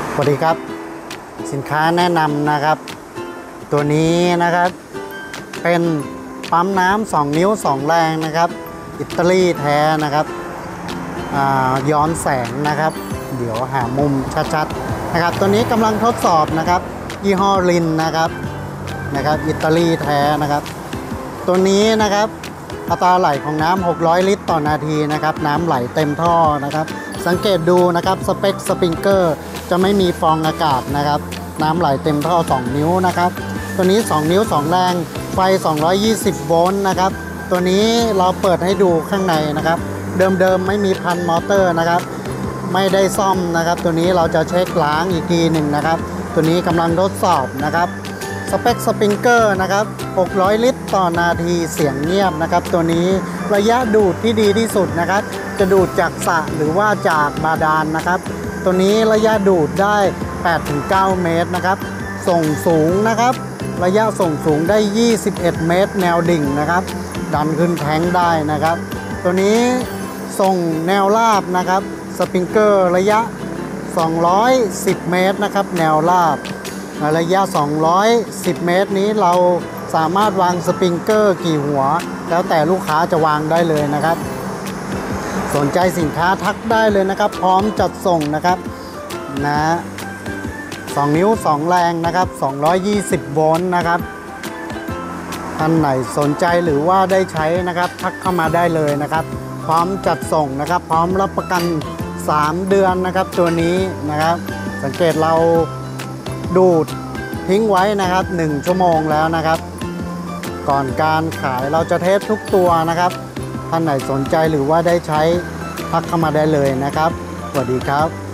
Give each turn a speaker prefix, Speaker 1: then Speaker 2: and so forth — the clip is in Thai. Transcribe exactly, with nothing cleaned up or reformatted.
Speaker 1: สวัสดีครับสินค้าแนะนำนะครับตัวนี้นะครับเป็นปั๊มน้ำสองนิ้วสองแรงนะครับอิตาลีแท้นะครับย้อนแสงนะครับเดี๋ยวหามุมชัดๆนะครับตัวนี้กำลังทดสอบนะครับยี่ห้อลินนะครับนะครับอิตาลีแท้นะครับตัวนี้นะครับอัตราไหลของน้ำหกร้อยลิตรต่อนาทีนะครับน้ำไหลเต็มท่อนะครับสังเกตดูนะครับสเปคสปริงเกอร์จะไม่มีฟองอากาศนะครับน้ำไหลเต็มท่อสองนิ้วนะครับตัวนี้สองนิ้วสองแรงไฟสองร้อยยี่สิบโวลต์นะครับตัวนี้เราเปิดให้ดูข้างในนะครับเดิมๆไม่มีพันมอเตอร์นะครับไม่ได้ซ่อมนะครับตัวนี้เราจะเช็คล้างอีกทีหนึ่งนะครับตัวนี้กำลังทดสอบนะครับสเปคสปริงเกอร์นะครับหกร้อยลิตรต่อนาทีเสียงเงียบนะครับตัวนี้ระยะดูดที่ดีที่สุดนะครับจะดูดจากสระหรือว่าจากบาดาลนะครับตัวนี้ระยะดูดได้ แปดถึงเก้า เมตรนะครับส่งสูงนะครับระยะส่งสูงได้ยี่สิบเอ็ดเมตรแนวดิ่งนะครับดันขึ้นแทงได้นะครับตัวนี้ส่งแนวราบนะครับสปริงเกอร์ระยะสองร้อยสิบเมตรนะครับแนวราบระยะสองร้อยสิบเมตรนี้เราสามารถวางสปริงเกอร์กี่หัวแล้วแต่ลูกค้าจะวางได้เลยนะครับสนใจสินค้าทักได้เลยนะครับพร้อมจัดส่งนะครับนะสองนิ้วสองแรงนะครับสองร้อยยี่สิบโวลต์นะครับท่านไหนสนใจหรือว่าได้ใช้นะครับทักเข้ามาได้เลยนะครับพร้อมจัดส่งนะครับพร้อมรับประกันสามเดือนนะครับตัวนี้นะครับสังเกตเราดูดทิ้งไว้นะครับหนึ่งชั่วโมงแล้วนะครับก่อนการขายเราจะเทสทุกตัวนะครับท่านไหนสนใจหรือว่าได้ใช้ทักเข้ามาได้เลยนะครับสวัสดีครับ